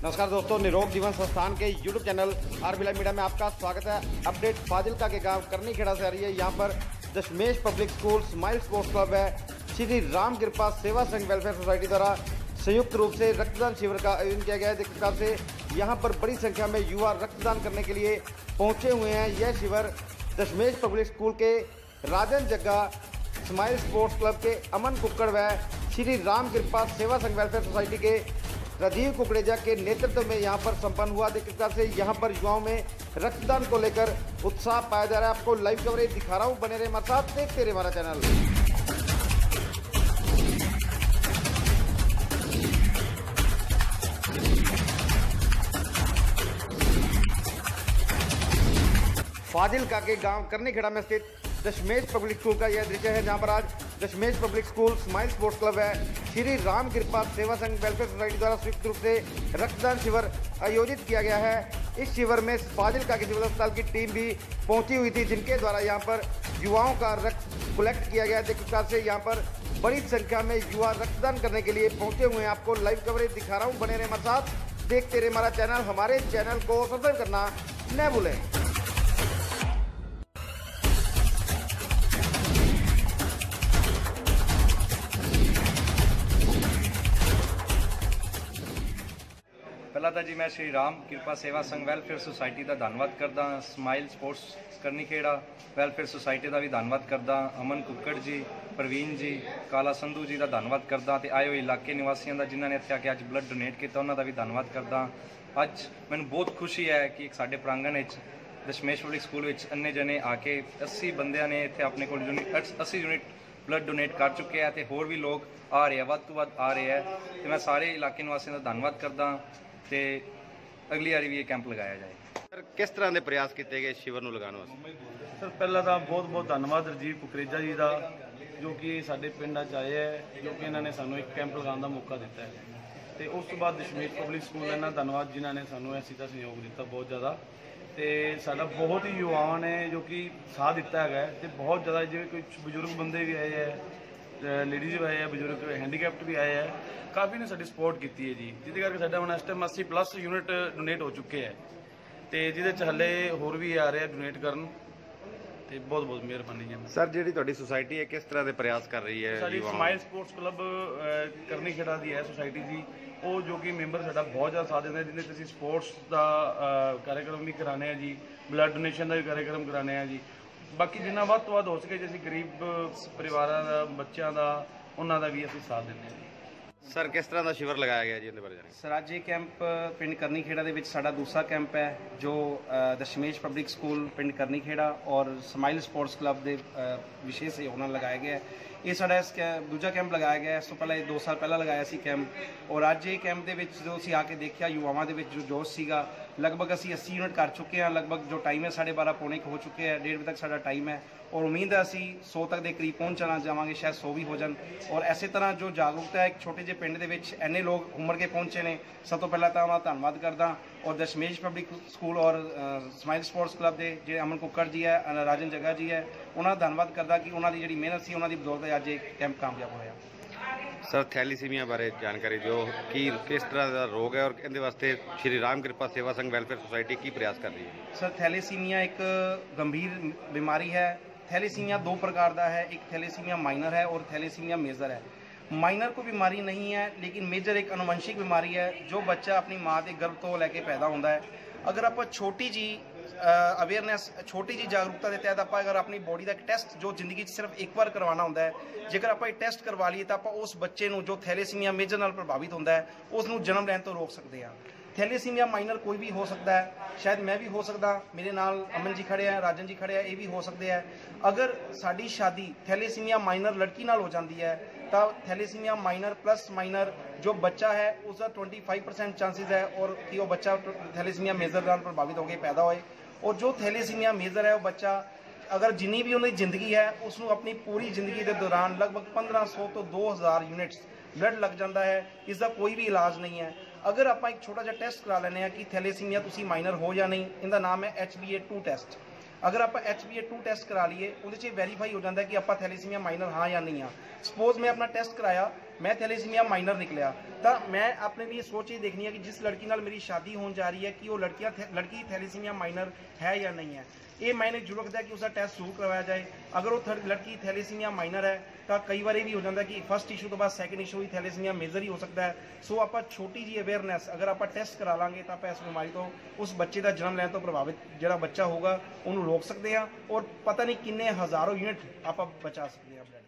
नमस्कार दोस्तों, निरोग जीवन संस्थान के YouTube channel RB live media में आपका स्वागत है। अपडेट फाजिलका के गांव करनीखेड़ा से आ रही है। यहां पर Dashmesh public school, smile sports club है, श्री राम कृपा सेवा संघ वेलफेयर सोसाइटी द्वारा संयुक्त रूप से रक्तदान शिविर का आयोजन किया गया है। जिस प्रकार से यहाँ पर बड़ी संख्या में युवा रक्तदान करने के लिए पहुँचे हुए हैं। यह शिविर दशमेश पब्लिक स्कूल के Rajan Jagga, smile sports club के अमन कुक्कड़ व श्री राम कृपा सेवा संघ वेलफेयर सोसाइटी के राजीव कुकड़ेजा के नेतृत्व में यहाँ पर संपन्न हुआ। जिस प्रकार से यहाँ पर युवाओं में रक्तदान को लेकर उत्साह पाया जा रहा है। आपको लाइव कवरेज दिखा रहा हूँ, बने रहे हमारे साथ, देखते रहे हमारा चैनल। फाजिलका के गांव करनीखेड़ा में स्थित दशमेश पब्लिक स्कूल का यह दृश्य है, जहां पर आज Dashmesh public school, smile sports club है, श्री राम कृपा सेवा संघ वेलफेयर सोसाइटी द्वारा संयुक्त रूप से रक्तदान शिविर आयोजित किया गया है। इस शिविर में फाजिलका के सिविल अस्पताल की टीम भी पहुंची हुई थी, जिनके द्वारा यहां पर युवाओं का रक्त कलेक्ट किया गया। जिस प्रकार से यहाँ पर बड़ी संख्या में युवा रक्तदान करने के लिए पहुंचे हुए हैं। आपको लाइव कवरेज दिखा रहा हूँ, बने रहे हमारे साथ, देखते रहे हमारा चैनल। हमारे चैनल को सब्सक्राइब करना न भूलें। पहला तो जी मैं श्री राम कृपा सेवा संघ वेलफेयर सोसाइटी का धन्यवाद करदा, smile sports Karnikheda welfare society का भी धन्यवाद करदा, अमन कुक्कड़ जी, प्रवीण जी, काला संधू जी का धन्यवाद करदा ते आए हुए इलाके निवासियों का जिन्होंने इत्थे आके अज ब्लड डोनेट किया उन्होंने भी धन्यवाद करदा। अज मैनूं बहुत खुशी है कि एक साडे प्रांगण दशमेश पब्लिक स्कूल अन्ने जने आके 80 बंदियां ने इत्थे अपने को 80 यूनिट ब्लड डोनेट कर चुके हैं। तो होर भी लोग आ रहे हैं, वध तो वध आ रहे हैं। तो मैं सारे इलाके निवासियों का धन्यवाद करदा ते अगली बारी भी ये कैंप लगाया जाए। सर, किस तरह के प्रयास किए गए शिविर को लगाने वास्ते? सर पहला तो बहुत बहुत धन्यवाद राजीव कुकरेजा जी का, जो कि साडे पिंड आए है, जो कि इन्होंने सानू एक कैंप लगाने का मौका दिता है। तो उस तो बाद दशमेश पब्लिक स्कूल इन्होंने धन्यवाद जिन्होंने सानू ऐसी का सहयोग दिता बहुत ज़्यादा। तो साडा बहुत ही युवाओं ने जो कि साथ दिता है। तो बहुत ज़्यादा जिवें कुछ बजुर्ग बंदे भी आए हैं, लेडीज़ भी आए हैं, बजुर्ग हैंडीकैप्ट भी आए हैं, काफ़ी ने साडी सपोर्ट की है जी, जिसके करके साडा हुण इस टाइम 80+ यूनिट डोनेट हो चुके हैं। तो जिहदे हले होर भी आ रहे हैं डोनेट करन। तो बहुत बहुत मेहरबानी जी। सर, जी तुहाडी सोसाइटी है, किस तरह के प्रयास कर रही है? साडी स्माइल स्पोर्ट्स क्लब करनीखेड़ा दी है सोसाइटी जी, वो जो कि मैंबर साडा बहुत ज़्यादा साथ देंगे, जिन्हें असीं स्पोर्ट्स का कार्यक्रम भी कराने हैं जी, ब्लड डोनेशन का भी कार्यक्रम कराने हैं जी। बाकी जिन्ना वध तो वध हो सके, जिस गरीब परिवारों का, बच्चों का, उन्हों का भी असीं साथ देंगे जी। सर, किस तरह का शिविर लगाया गया जी, इहदे बारे जानिए। सर, अज ये कैंप पिंड करनीखेड़ा दे विच साडा दूसरा कैंप है, जो दशमेश पब्लिक स्कूल पिंड करनीखेड़ा और स्माइल स्पोर्ट्स क्लब के विशेष सहयोग नाल लगाया गया है। ये साडा इस दूजा कैंप लगाया गया। इस तो पहले 2 साल पहला लगाया सी कैंप, और अज ये कैंप दे विच जो असीं आके देखिया युवावां दे विच जो जोश सीगा, लगभग असीं 80 यूनिट कर चुके हैं। लगभग जो टाइम है 12:30 पौने हो चुके हैं, 1:30 बजे तक साडा टाइम है, और उम्मीद है असीं 100 तक के करीब पहुंचना जावांगे, शायद 100 भी हो जान। और इस तरह जो जागरूकता है एक छोटे जे पिंड दे विच इन्ने लोग उमड़ के पहुंचे ने, सब तो पहला तो मैं धन्यवाद करदा। और दशमेश पब्लिक स्कूल और स्माइल स्पोर्ट्स क्लब के जो अमन कुक्कड़ जी है, राजन जग्गा जी है, उन्होंने धन्यवाद करदा कि उन्होंने जी मेहनत सी, उन्होंने बदौलत अज एक कैंप कामयाब होया। सर, थैलीसीमिया बारे जानकारी जो कि किस तरह का रोग है और इहदे वास्ते श्री राम कृपा सेवा संघ वेलफेयर सोसाइटी की प्रयास कर रही है? सर, थैलेसीमिया एक गंभीर बीमारी है। थैलेसीमिया 2 प्रकार का है, एक थैलेसीमिया माइनर है और थैलेसीमिया मेजर है। माइनर को बीमारी नहीं है, लेकिन मेजर एक अनुवंशिक बीमारी है, जो बच्चा अपनी माँ के गर्भ तो लैके पैदा होता है। अगर आप छोटी जी अवेयरनेस, छोटी जी जागरूकता के तहत आप अगर अपनी बॉडी का एक टेस्ट जो जिंदगी सिर्फ एक बार करवाना होता है, जेकर आप टेस्ट करवा लीए तो आप उस बच्चे को जो थैलेसीमिया मेजर नाल प्रभावित होता है उसनों जन्म लैन तो रोक सकते हैं। थैलेसीमिया माइनर कोई भी हो सकता है, शायद मैं भी हो सकता, मेरे नाल अमन जी खड़े हैं, राजन जी खड़े हैं, ये भी हो सकते हैं। अगर साडी शादी थैलेसीमिया माइनर लड़की नाल हो जाती है तो थैलेसीमिया माइनर प्लस माइनर जो बच्चा है उसका 25% चांसेस है और कि वो बच्चा थैलेसीमिया मेजर नाल प्रभावित होकर पैदा होए। और जो थैलेसीमिया मेजर है वो बच्चा अगर जिन्नी भी उन्हें जिंदगी है उसनों अपनी पूरी जिंदगी के दौरान लगभग 1500 तो 2000 यूनिट्स ब्लड लग जाता है। इसका कोई भी इलाज नहीं है। अगर आप एक छोटा जा टेस्ट करा लें कि थैलेसीमिया तुसी माइनर हो या नहीं, इनका नाम है HbA2 टेस्ट। अगर आप HbA2 टेस्ट करा लीए, वो वेरीफाई हो जाता है कि आप थैलेसीमिया माइनर हाँ या नहीं हाँ। सपोज मैं अपना टेस्ट कराया मैं थैलेसीमिया माइनर निकलिया तो मैं अपने लिए सोच ये देखनी है कि जिस लड़की नाल मेरी शादी होने जा रही है कि वो लड़की थैलेसीमिया माइनर है या नहीं है। ये मैंने जरूर रखता है कि उसका टेस्ट जरूर करवाया जाए। अगर वो लड़की थैलेसीमिया माइनर है तो कई बार ये भी हो जाता है कि फर्स्ट इशू तो बाद सैकेंड इशू भी थैलेसीमिया मेजर ही हो सकता है। सो आप छोटी जी अवेयरनैस अगर आप टेस्ट करा लांगे तो आप इस बीमारी तो उस बच्चे का जन्म लैन तो प्रभावित जो बच्चा होगा उन्होंने रोक सकते हैं और पता नहीं किन्ने हज़ारों यूनिट आप बचा सकते हैं।